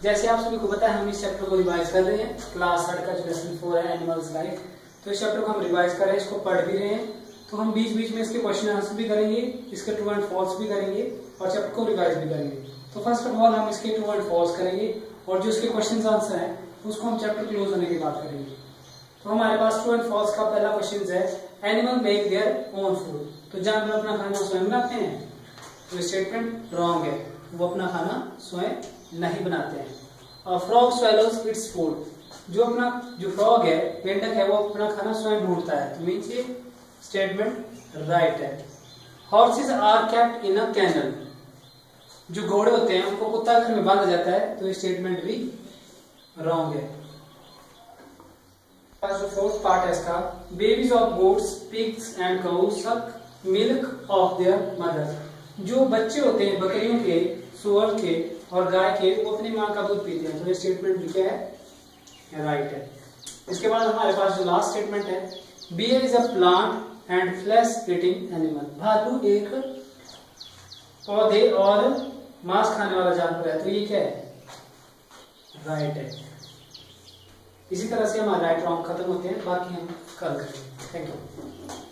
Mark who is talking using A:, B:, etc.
A: जैसे आप सभी को पता है हम इस चैप्टर को रिवाइज कर रहे हैं, क्लास 3 का जो लेसन 4 है एनिमल्स लाइफ। तो इस चैप्टर को हम रिवाइज कर रहे हैं, इसको पढ़ भी रहे हैं। तो हम बीच बीच में इसके क्वेश्चन आंसर भी करेंगे, इसके ट्रू एंड फॉल्स भी करेंगे और चैप्टर को रिवाइज भी करेंगे। तो फर्स्ट ऑफ ऑल हम इसके ट्रू एंड फॉल्स करेंगे और जो इसके क्वेश्चन आंसर है उसको हम चैप्टर क्लोज होने के बाद करेंगे। तो हमारे पास ट्रू एंड फॉल्स का पहला क्वेश्चन है, animal make their own food. तो जानवर अपना खाना स्वयं बनाते हैं? तो स्टेटमेंट रॉन्ग है, वो अपना खाना स्वयं नहीं बनाते हैं। और फ्रॉग स्वेलोज इट्स फूड, जो फ्रॉग है, मेंढक है, वो अपना खाना स्वयं ढूंढता है। तो मीन्स ये स्टेटमेंट राइट है। Horses are kept in a canal, जो घोड़े होते हैं उनको कुत्ता घर में बांधा जाता है। तो ये स्टेटमेंट भी रॉन्ग है। जो फोर्थ पार्ट है इसका, babies of goats, pigs and cows suck milk of their mother. जो बच्चे होते हैं बकरियों के, सुअर के और गाय के, वो अपनी माँ का दूध पीते हैं। तो ये स्टेटमेंट भी क्या है? राइट है। इसके बाद हमारे पास जो लास्ट स्टेटमेंट है, bear is a plant and flesh eating animal. भालू एक पौधे और मांस खाने वाला जानवर है। तो ये क्या है? राइट है। इसी तरह से हमारे राइट रॉन्ग खत्म होते हैं, बाकी हम कल करेंगे। Thank you.